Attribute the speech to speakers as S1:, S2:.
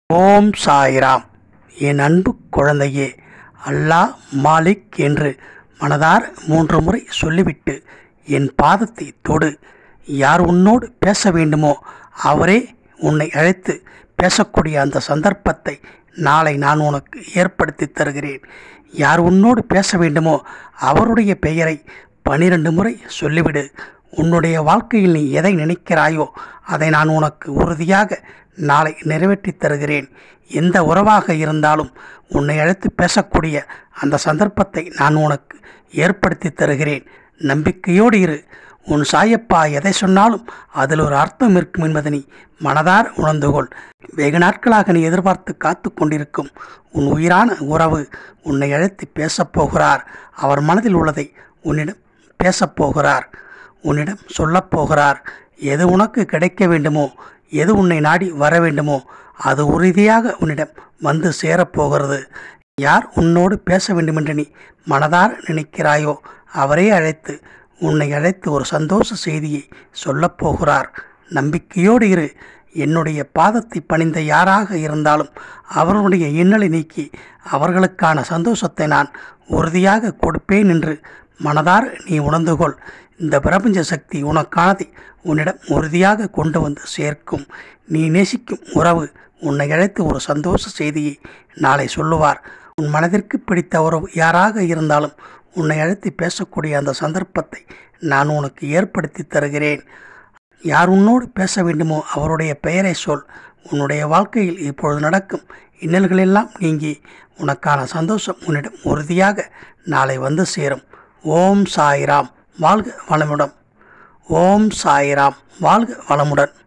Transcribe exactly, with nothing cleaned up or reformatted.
S1: ஓம் சாய்ராம். என் அன்பு குழந்தையே, அல்லாஹ் மாலிக் என்று மனதார மூன்று முறை சொல்லிவிட்டு என் பாதத்தை தொடு. யார் உன்னோடு பேச வேண்டுமோ அவரே உன்னை அழைத்து பேசக்கூடிய அந்த சந்தர்ப்பத்தை நாளை நான் உனக்கு ஏற்படுத்தி தருகிறேன். யார் உன்னோடு பேச வேண்டுமோ அவருடைய பெயரை பனிரெண்டு முறை சொல்லிவிடு. உன்னுடைய வாழ்க்கையில் நீ எதை நினைக்கிறாயோ அதை நான் உனக்கு உறுதியாக நாளை நிறைவேற்றி தருகிறேன். எந்த உறவாக இருந்தாலும் உன்னை அழைத்து பேசக்கூடிய அந்த சந்தர்ப்பத்தை நான் உனக்கு ஏற்படுத்தி தருகிறேன். நம்பிக்கையோடு இரு. உன் சாயப்பா எதை சொன்னாலும் அதில் ஒரு அர்த்தம் இருக்கும் என்பதை நீ மனதார உணர்ந்துகொள். வெகு நாட்களாக நீ எதிர்பார்த்து காத்து கொண்டிருக்கும் உன் உயிரான உறவு உன்னை அழைத்து பேசப்போகிறார். அவர் மனதில் உள்ளதை உன்னிடம் பேசப்போகிறார், உன்னிடம் சொல்லப்போகிறார். எது உனக்கு கிடைக்க வேண்டுமோ, எது உன்னை நாடி வர வேண்டுமோ அது உறுதியாக உன்னிடம் வந்து சேரப்போகிறது. யார் உன்னோடு பேச வேண்டுமென்று நீ மனதார நினைக்கிறாயோ அவரே அழைத்து உன்னை அழைத்து ஒரு சந்தோஷ செய்தியை சொல்லப்போகிறார். நம்பிக்கையோடு இரு. என்னுடைய பாதத்தை பணிந்த யாராக இருந்தாலும் அவர்களுடைய இன்னலை நீக்கி அவர்களுக்கான சந்தோஷத்தை நான் உறுதியாக கொடுப்பேன் என்று மனதார நீ உணர்ந்துகொள். இந்த பிரபஞ்ச சக்தி உனக்கானதை உன்னிடம் உறுதியாக கொண்டு வந்து சேர்க்கும். நீ நேசிக்கும் உறவு உன்னை அழைத்து ஒரு சந்தோஷ செய்தியை நாளை சொல்லுவார். உன் மனதிற்கு பிடித்த உறவு யாராக இருந்தாலும் உன்னை அழைத்து பேசக்கூடிய அந்த சந்தர்ப்பத்தை நான் உனக்கு ஏற்படுத்தி தருகிறேன். யார் உன்னோடு பேச வேண்டுமோ அவருடைய பெயரை சொல். உன்னுடைய வாழ்க்கையில் இப்பொழுது நடக்கும் இன்னல்களெல்லாம் நீங்கி உனக்கான சந்தோஷம் உன்னிடம் உறுதியாக நாளை வந்து சேரும். ஓம் சாய்ராம். வாழ்க வளமுடன். ஓம் சாய்ராம். வாழ்க வளமுடன்.